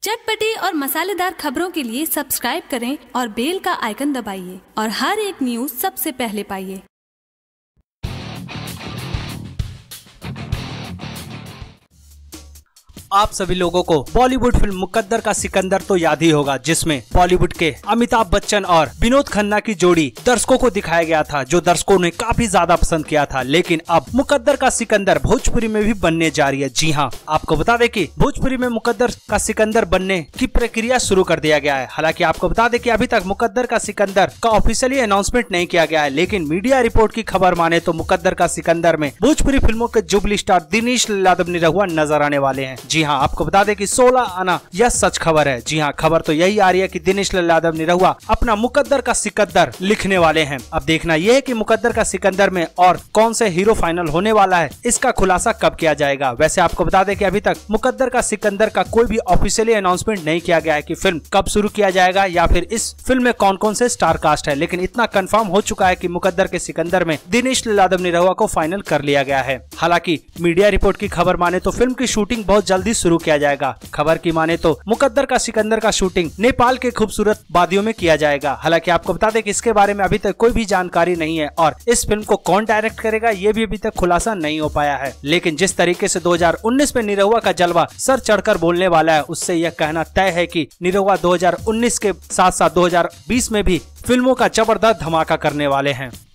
चटपटी और मसालेदार खबरों के लिए सब्सक्राइब करें और बेल का आइकन दबाइए और हर एक न्यूज़ सबसे पहले पाइए। आप सभी लोगों को बॉलीवुड फिल्म मुकद्दर का सिकंदर तो याद ही होगा, जिसमें बॉलीवुड के अमिताभ बच्चन और विनोद खन्ना की जोड़ी दर्शकों को दिखाया गया था, जो दर्शकों ने काफी ज्यादा पसंद किया था। लेकिन अब मुकद्दर का सिकंदर भोजपुरी में भी बनने जा रही है। जी हाँ, आपको बता दें कि भोजपुरी में मुकद्दर का सिकंदर बनने की प्रक्रिया शुरू कर दिया गया है। हालांकि आपको बता दें कि अभी तक मुकद्दर का सिकंदर का ऑफिशियली अनाउंसमेंट नहीं किया गया है, लेकिन मीडिया रिपोर्ट की खबर माने तो मुकद्दर का सिकंदर में भोजपुरी फिल्मों के जुबली स्टार दिनेश यादव निरहुआ नजर आने वाले हैं। जी हाँ, आपको बता दें कि 16 आना यह सच खबर है। जी हाँ, खबर तो यही आ रही है कि दिनेश यादव निरहुआ अपना मुकद्दर का सिकंदर लिखने वाले हैं। अब देखना यह है कि मुकद्दर का सिकंदर में और कौन से हीरो फाइनल होने वाला है, इसका खुलासा कब किया जाएगा। वैसे आपको बता दें कि अभी तक मुकद्दर का सिकंदर का कोई भी ऑफिशियली अनाउंसमेंट नहीं किया गया है कि फिल्म कब शुरू किया जाएगा या फिर इस फिल्म में कौन कौन से स्टार कास्ट है। लेकिन इतना कंफर्म हो चुका है कि मुकद्दर के सिकंदर में दिनेश यादव निरहुआ को फाइनल कर लिया गया है। हालांकि मीडिया रिपोर्ट की खबर माने तो फिल्म की शूटिंग बहुत जल्दी शुरू किया जाएगा। खबर की माने तो मुकद्दर का सिकंदर का शूटिंग नेपाल के खूबसूरत वादियों में किया जाएगा। हालांकि आपको बता दें कि इसके बारे में अभी तक कोई भी जानकारी नहीं है और इस फिल्म को कौन डायरेक्ट करेगा ये भी अभी तक खुलासा नहीं हो पाया है। लेकिन जिस तरीके से 2019 में निरहुआ का जलवा सर चढ़कर बोलने वाला है, उससे यह कहना तय है कि निरहुआ 2019 के साथ साथ 2020 में भी फिल्मों का जबरदस्त धमाका करने वाले हैं।